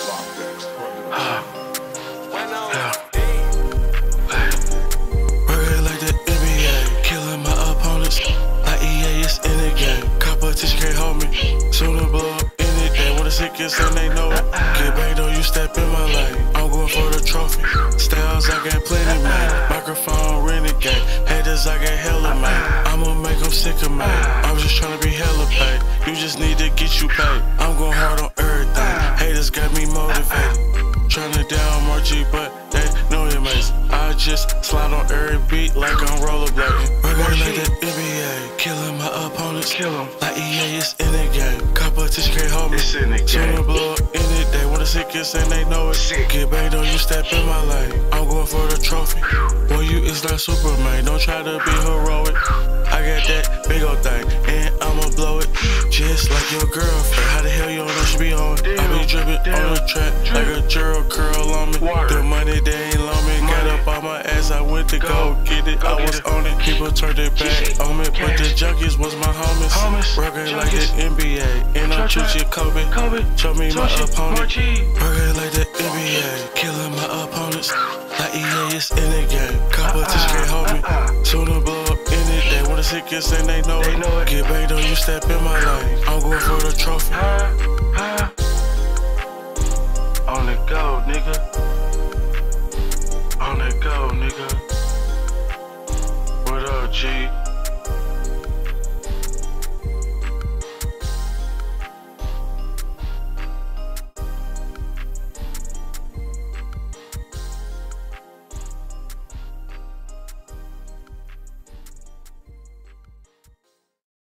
Working like the NBA, killing my opponents like EA is in the game. Competition can't hold me, soon to blow up any day. When the sickest and they know it, get banged on you step in my lane. I'm going for the trophy, styles I got plenty, man. Microphone renegade, haters I got hella, man. I'ma make them sick of me, I'm just trying to be hella paid. You just need to get you paid, I'm going hard on everything. Haters got me motivated, tryna down MarkG, but they know it amazing. I just slide on every beat like I'm rollerblading. Working like the NBA, killing my opponents like EA is in the game. Competition can't hold me, soon to blow up any day. When the sickest and they know it, get banged on you step in my lane. I'm going for the trophy, boy you is like Superman, don't try to be heroic. I got that big old thing, and I'ma blow it, just like your girlfriend. How the hell you don't know she be on? I be dripping on the track like a girl curl on me. The money they ain't loan me, got up on my ass, I went to go get it, I was on it. People turned their back on me, but the junkies was my homies. Working like the NBA, and I'm choosing Kobe. Show me my opponent. Working like the NBA, killing my opponents like EA is in the game. Competition can't hold me, soon to blow up any day. When the sickest and they know it, get banged on you step in my lane. I'm going for the